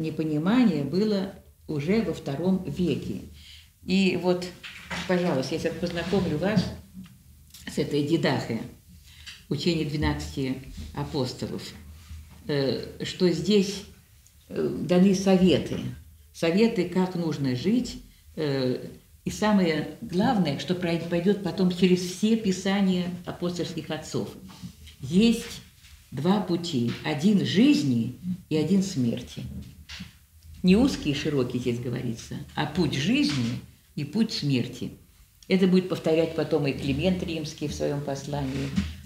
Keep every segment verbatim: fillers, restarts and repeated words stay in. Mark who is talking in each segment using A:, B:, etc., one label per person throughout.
A: непонимание было уже во втором веке. И вот, пожалуйста, я сейчас познакомлю вас с этой дидахой, учение двенадцати апостолов, что здесь даны советы, советы, как нужно жить, и самое главное, что пойдет потом через все писания апостольских отцов. Есть два пути, один жизни и один смерти. Не узкий и широкий здесь говорится, а путь жизни и путь смерти. Это будет повторять потом и Климент Римский в своем послании.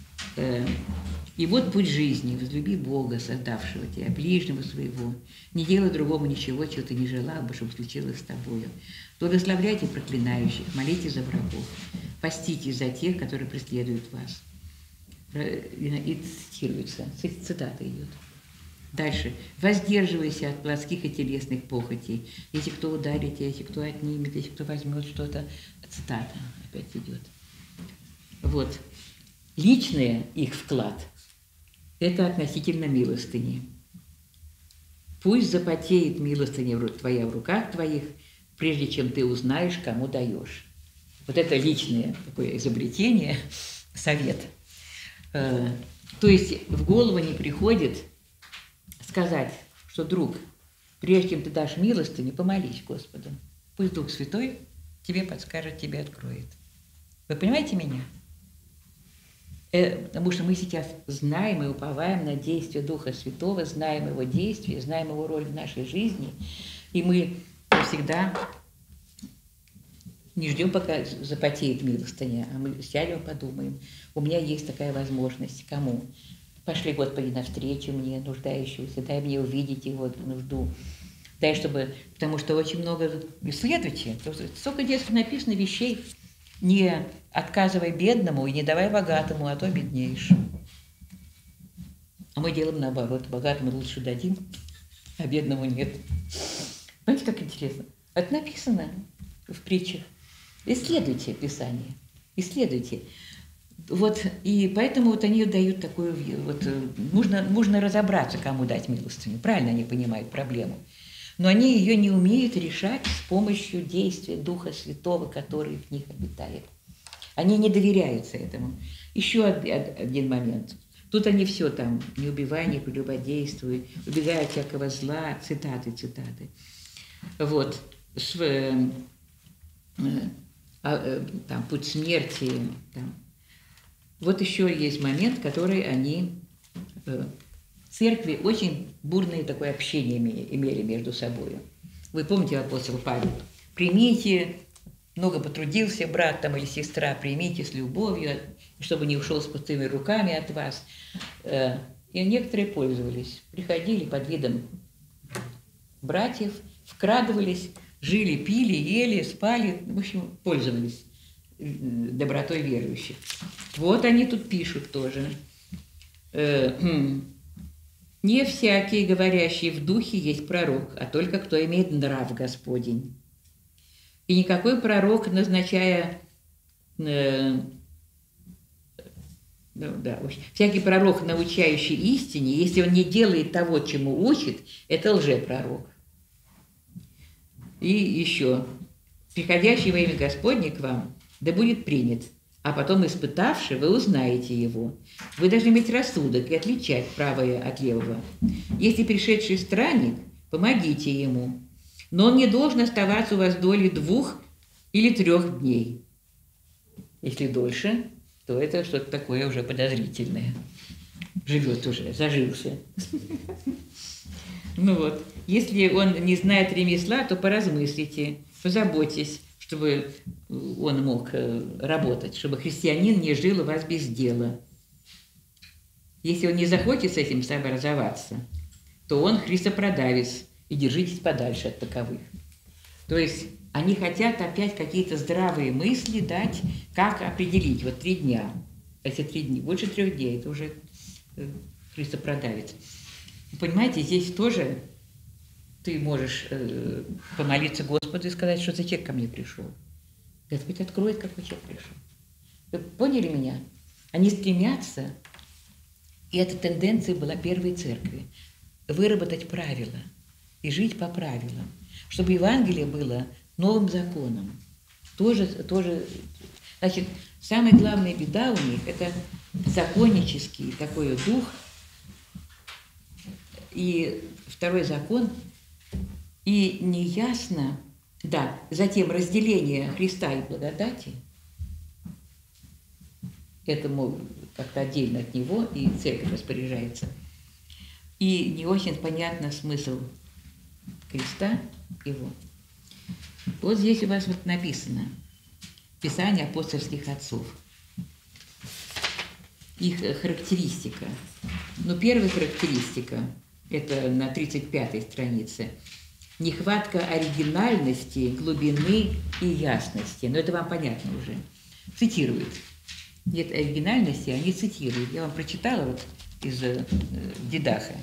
A: И вот путь жизни: возлюби Бога, создавшего тебя, ближнего своего. Не делай другому ничего, чего ты не желал бы, чтобы случилось с тобою. Благословляйте проклинающих, молите за врагов, поститесь за тех, которые преследуют вас. И цитируется, цитата идет. Дальше. Воздерживайся от плотских и телесных похотей. Если кто ударит, если кто отнимет, если кто возьмет что-то. Цитата опять идет. Вот. Личный их вклад – это относительно милостыни. Пусть запотеет милостыня твоя в руках твоих, прежде чем ты узнаешь, кому даешь. Вот это личное такое изобретение, совет. То есть в голову не приходит сказать, что, друг, прежде чем ты дашь милостыню, помолись Господу. Пусть Дух Святой тебе подскажет, тебе откроет. Вы понимаете меня? Потому что мы сейчас знаем и уповаем на действие Духа Святого, знаем Его действие, знаем Его роль в нашей жизни, и мы всегда не ждем, пока запотеет милостыня, а мы сядем и подумаем, у меня есть такая возможность, кому? Пошли, Господи, навстречу мне, нуждающегося, дай мне увидеть его нужду, дай, чтобы, потому что очень много исследователей, столько здесь написано вещей, не отказывай бедному и не давай богатому, а то беднеешь. А мы делаем наоборот, богатому лучше дадим, а бедному нет. Понимаете, как интересно? Это написано в притчах. Исследуйте Писание, исследуйте. Вот, и поэтому вот они дают такую, вот, нужно, нужно разобраться, кому дать милостыню. Правильно они понимают проблему. Но они ее не умеют решать с помощью действия Духа Святого, который в них обитает. Они не доверяются этому. Еще один момент. Тут они все там, не убивай, не прелюбодействуй, убегай от всякого зла, цитаты, цитаты. Вот, с, э, э, там, путь смерти, там. Вот еще есть момент, который они, э, церкви, очень бурное такое общение имели между собой. Вы помните, апостол Павел? Примите, много потрудился брат там или сестра, примите с любовью, чтобы не ушел с пустыми руками от вас. Э, и некоторые пользовались, приходили под видом братьев, вкрадывались, жили, пили, ели, спали, в общем, пользовались добротой верующих. Вот они тут пишут тоже. Не всякий, говорящий в духе, есть пророк, а только кто имеет нрав Господень. И никакой пророк, назначая... Э, да, да, всякий пророк, научающий истине, если он не делает того, чему учит, это лжепророк. И еще. Приходящий во имя Господне к вам, да будет принят, а потом, испытавши, вы узнаете его. Вы должны иметь рассудок и отличать правое от левого. Если пришедший странник, помогите ему, но он не должен оставаться у вас долей двух или трех дней. Если дольше, то это что-то такое уже подозрительное. Живет уже, зажился. Ну вот, если он не знает ремесла, то поразмыслите, позаботьтесь, чтобы он мог работать, чтобы христианин не жил у вас без дела. Если он не захочет с этим сообразоваться, то он христопродавец, и держитесь подальше от таковых. То есть они хотят опять какие-то здравые мысли дать, как определить. Вот три дня, если три дня, больше трех дней, это уже христопродавец. Вы понимаете, здесь тоже ты можешь э, помолиться Господу и сказать, что за человек ко мне пришел. Господь откроет, какой человек пришел. Вы поняли меня? Они стремятся, и эта тенденция была первой церкви, выработать правила. и жить по правилам. Чтобы Евангелие было новым законом. Тоже, тоже, значит, самая главная беда у них – это законнический такой дух. И второй закон, и неясно, да, затем разделение Христа и благодати, этому как-то отдельно от него, и церковь распоряжается. И не очень понятно смысл креста его. Вот здесь у вас вот написано Писание апостольских отцов. Их характеристика. Ну, первая характеристика, это на тридцать пятой странице. Нехватка оригинальности, глубины и ясности. Но это вам понятно уже. Цитируют. Нет оригинальности, они цитируют. Я вам прочитала вот из э, Дидаха.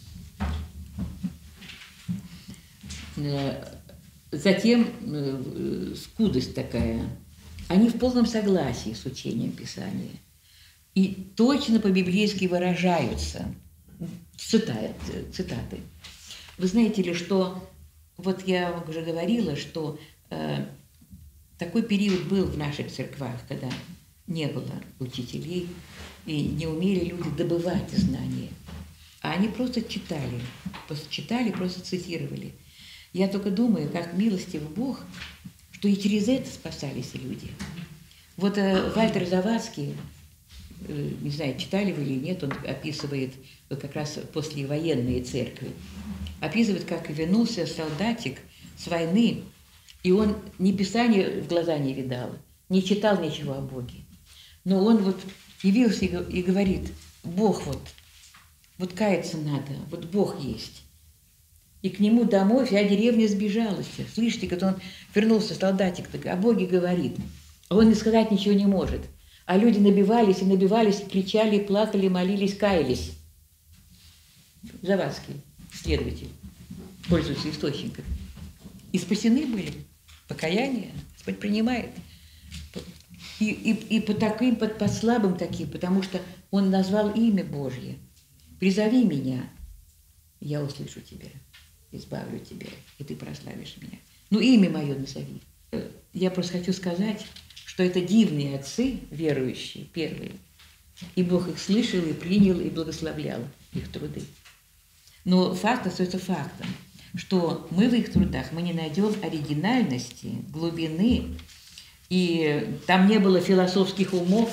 A: Затем э, скудость такая. Они в полном согласии с учением Писания. И точно по-библейски выражаются. Цитат, цитаты. Вы знаете ли, что, вот я вам уже говорила, что э, такой период был в наших церквах, когда не было учителей, и не умели люди добывать знания. А они просто читали, просто читали, просто цитировали. Я только думаю, как милостив Бог, что и через это спасались люди. Вот э, Вальтер Завадский, э, не знаю, читали вы или нет, он описывает вот как раз послевоенные церкви, описывает, как вернулся солдатик с войны, и он ни Писания в глаза не видал, не читал ничего о Боге. Но он вот явился и говорит: Бог вот, вот каяться надо, вот Бог есть. И к нему домой вся деревня сбежалась. Слышите, когда он вернулся, солдатик, так о Боге говорит. А он и сказать ничего не может. А люди набивались и набивались, кричали, плакали, молились, каялись. Завадский, следователь, пользуется источником. И спасены были. Покаяние Господь принимает. И, и, и по таким, по, по слабым таким, потому что он назвал имя Божье. Призови меня, я услышу тебя, избавлю тебя, и ты прославишь меня. Ну, имя мое назови. Я просто хочу сказать, что это дивные отцы, верующие, первые. И Бог их слышал, и принял, и благословлял их труды. Но факт остается фактом, что мы в их трудах мы не найдем оригинальности, глубины, и там не было философских умов.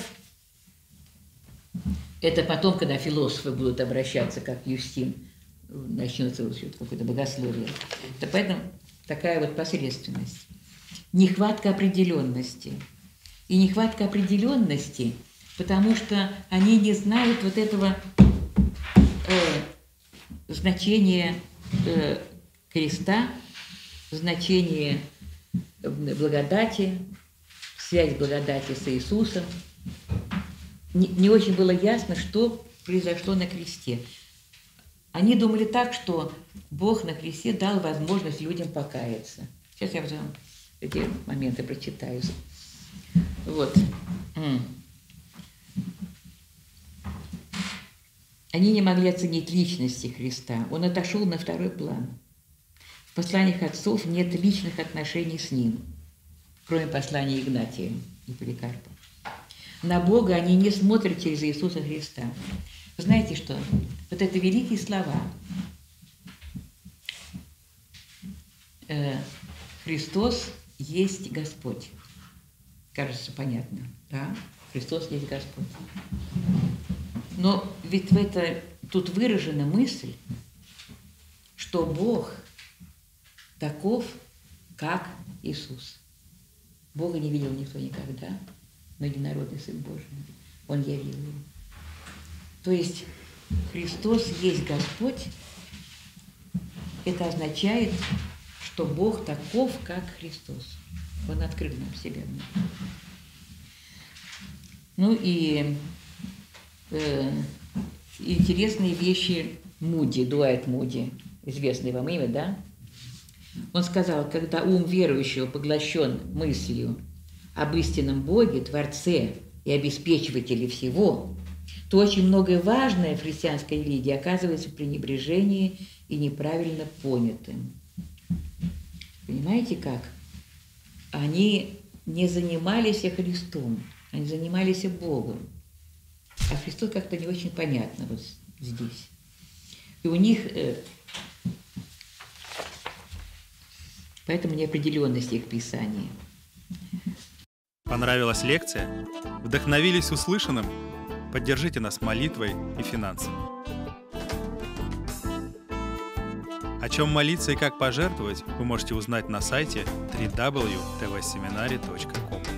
A: Это потом, когда философы будут обращаться, как Юстин, начнется какое-то богословие. Это поэтому такая вот посредственность. Нехватка определенности. И нехватка определенности, потому что они не знают вот этого э, значения э, креста, значения благодати, связь благодати с Иисусом. Не, не очень было ясно, что произошло на кресте. Они думали так, что Бог на кресте дал возможность людям покаяться. Сейчас я вам эти моменты прочитаю. Вот. Они не могли оценить личности Христа. Он отошел на второй план. В посланиях отцов нет личных отношений с ним, кроме послания Игнатия и Поликарпа. На Бога они не смотрят через Иисуса Христа. Вы знаете что? Вот это великие слова. Христос есть Господь. Кажется, понятно, да? Христос есть Господь. Но ведь в это, тут выражена мысль, что Бог таков, как Иисус. Бога не видел никто никогда, но единородный Сын Божий, Он явил его. То есть Христос есть Господь, это означает, что Бог таков, как Христос. Он открыл нам себя. Ну и э, интересные вещи Муди, Дуайт Муди, известное вам имя, да? Он сказал, когда ум верующего поглощен мыслью об истинном Боге, Творце и обеспечивателе всего, то очень многое важное в христианской религии оказывается в пренебрежении и неправильно понятым. Понимаете как? Они не занимались Христом, они занимались Богом. А Христос как-то не очень понятно вот здесь. И у них э, поэтому неопределенность их Писания.
B: Понравилась лекция? Вдохновились услышанным? Поддержите нас молитвой и финансами. О чем молиться и как пожертвовать, вы можете узнать на сайте дабл ю дабл ю дабл ю точка ти ви семинари точка ком.